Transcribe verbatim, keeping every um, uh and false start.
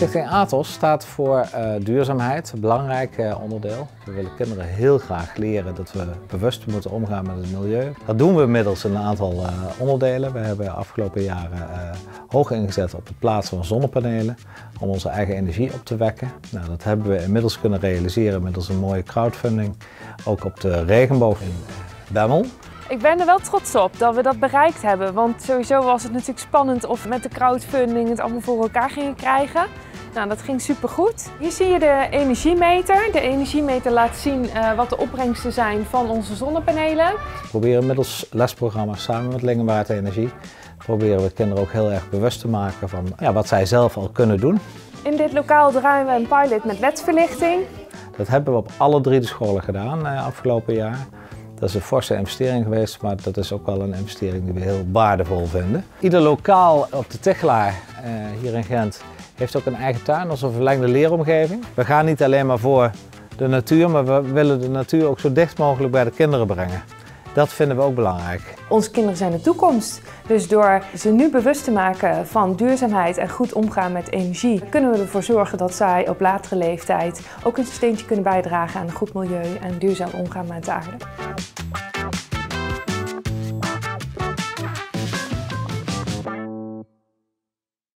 Stichting Athos staat voor uh, duurzaamheid, een belangrijk uh, onderdeel. We willen kinderen heel graag leren dat we bewust moeten omgaan met het milieu. Dat doen we middels een aantal uh, onderdelen. We hebben de afgelopen jaren uh, hoog ingezet op het plaatsen van zonnepanelen om onze eigen energie op te wekken. Nou, dat hebben we inmiddels kunnen realiseren middels een mooie crowdfunding, ook op de regenboog in Bemmel. Ik ben er wel trots op dat we dat bereikt hebben, want sowieso was het natuurlijk spannend of we met de crowdfunding het allemaal voor elkaar gingen krijgen. Nou, dat ging supergoed. Hier zie je de energiemeter. De energiemeter laat zien uh, wat de opbrengsten zijn van onze zonnepanelen. We proberen middels lesprogramma's samen met Lingenwaard Energie, proberen we kinderen ook heel erg bewust te maken van ja, wat zij zelf al kunnen doen. In dit lokaal draaien we een pilot met L E D-verlichting. Dat hebben we op alle drie de scholen gedaan uh, afgelopen jaar. Dat is een forse investering geweest, maar dat is ook wel een investering die we heel waardevol vinden. Ieder lokaal op de Tichelaar uh, hier in Gent heeft ook een eigen tuin als een verlengde leeromgeving. We gaan niet alleen maar voor de natuur, maar we willen de natuur ook zo dicht mogelijk bij de kinderen brengen. Dat vinden we ook belangrijk. Onze kinderen zijn de toekomst. Dus door ze nu bewust te maken van duurzaamheid en goed omgaan met energie, kunnen we ervoor zorgen dat zij op latere leeftijd ook een steentje kunnen bijdragen aan een goed milieu en duurzaam omgaan met de aarde.